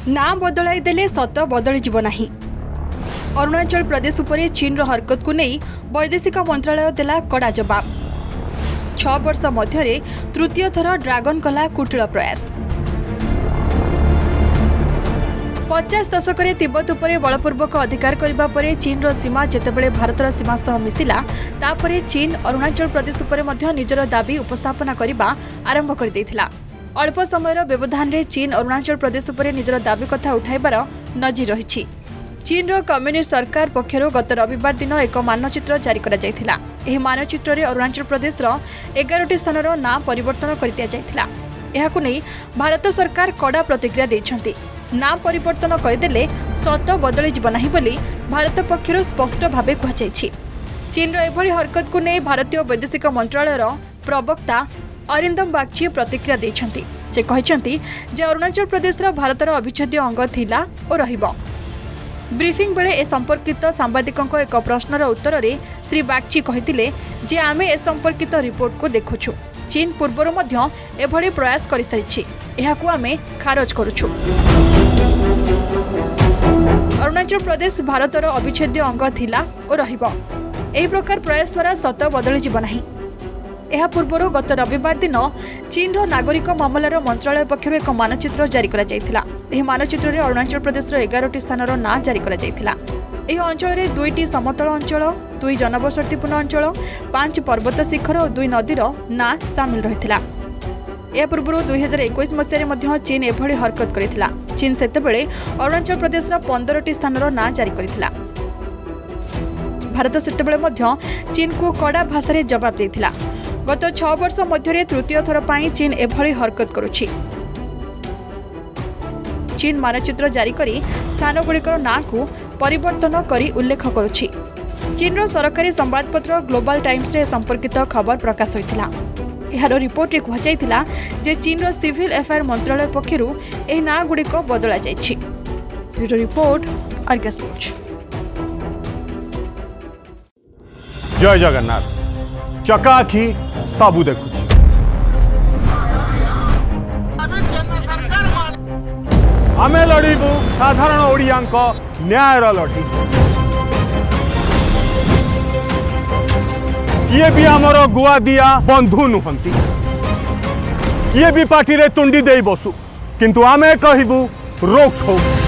ना बदलाई देले सत बदली जीव नाही। अरुणाचल प्रदेश उपरे चीन रो हरकत को नहीं वैदेशिक मंत्रालय देला कड़ा जवाब। 6 वर्ष मध्य तृतीय थर ड्रैगन कला कुटिल प्रयास। 50 दशक तिब्बत उपरे बलपूर्वक अधिकार करबा परे चीन रो सीमा जेतेबेले भारतर सीमा सह मिसिला तापरे चीन अरुणाचल प्रदेश उपरे मध्य निजर दाबी उपस्थापना करबा आरंभ कर देथिला। अल्प समय व्यवधान रे चीन अरुणाचल प्रदेश उपरे निजर दाबी कथा उठाइबार नजीर रहिछि। चीन रो कम्युनिस्ट सरकार पक्षरु गत रविवार दिन एक मानचित्र जारी करा जायथिला। एही मानचित्र रे अरुणाचल प्रदेश रो 11टी स्थानर नाम परिवर्तन कर दिया जायथिला। एहाकु नै भारत सरकार कड़ा प्रतिक्रिया दैछन्ति। नाम परिवर्तन करदेले सत बदली जीव नाही बोली भारत पक्षरु स्पष्ट भावे कहैछि। चीन रो एभली हरकत को नै भारतीय वैदेशिक मंत्रालय रो प्रवक्ता अरिंदम बागची प्रतिक्रिया दैछन्ति। जे कहैछन्ति जे अरुणाचल प्रदेश रो भारतर अविच्छेद्य अंग थिला और रहिबो। ब्रीफिंग बेले ए संपर्कित सांबादिकों एक प्रश्नर उत्तर रे श्री बागची कहिथिले जे आमे ए संपर्कित रिपोर्ट को देखुछु। चीन पूर्वर मध्य एभली प्रयास करि सारिछि। एहाकु आमे खारज करूछु। अरुणाचल प्रदेश भारतर अविच्छेद्य अंग थिला और रहिबो। एही प्रकार प्रयास द्वारा सत बदली जीव नाही। एहा पूर्वर गत रविवार दिन चीन रो नागरिक मामलार मंत्रालय पक्षरु एक मानचित्र जारी करा जायथिला। एही मानचित्र रे अरुणाचल प्रदेश रो 11टी स्थानर नाम जारी करा जायथिला। एही अंचल रे 2टी समतल अंचल, 2 जनबसतिपूर्ण अंचल, 5 पर्वत शिखर और 2 नदीर नाम शामिल रहिथिला। या पूर्व 2021 मसीह मध्य चीन एभली हरकत करिथिला। चीन सेतेबेले अरुणाचल प्रदेश रो 15टी स्थानर नाम जारी करिथिला। भारत सेतेबेले मध्य चीन को कड़ा भाषा रे जवाब देथिला। गत 6 वर्ष मध्य तृतीय थर पाई चीन एभली हरकत करुछि। चीन मानचित्र जारी करी स्थानगुड़िकर ना को परिवर्तन करी उल्लेख करुछि। चीन रो सरकारी संवादपत्र ग्लोबल टाइम्स रे संपर्कित खबर प्रकाश होइथिला। एहारो रिपोर्ट रे कहजाइथिला जे चीन रो सिविल अफेयर मंत्रालय पक्षरु एही ना गुड़िक बदला जाइछि। Bureau report Argus news. जय जगन्नाथ। चकाखी सबू देखुछि। आमे लड़ीबू साधारण ओडियांक न्यायर लड़ी। किए भी आमर गुआ दिया बंधु नुहंती। किए भी पार्टी रे तुंडी दे बसु किंतु आमे कहिबू रोक ठोक।